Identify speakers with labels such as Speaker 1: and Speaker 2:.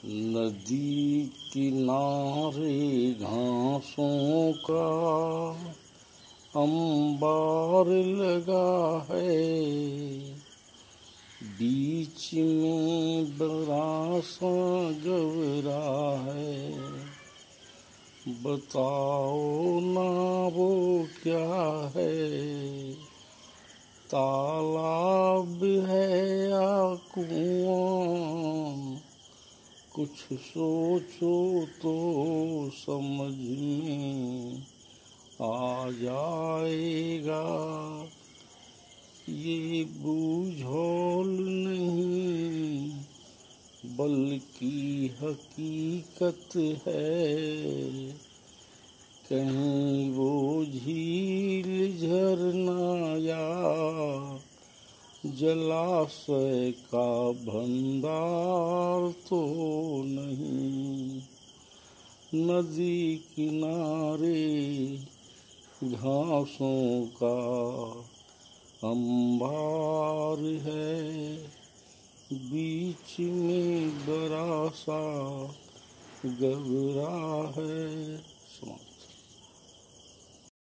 Speaker 1: नदी किनारे घासों का अंबार लगा है, बीच में बरासा गवरा है। बताओ ना वो क्या है, तालाब है या कुआं? कुछ सोचो तो समझ में आ जाएगा। ये बूझौल नहीं बल्कि हकीकत है। कहीं वो झील झरना या जलाशय का भंडार तो नहीं। नदी किनारे घासों का अंबार है, बीच में बड़ा सा गहरा है।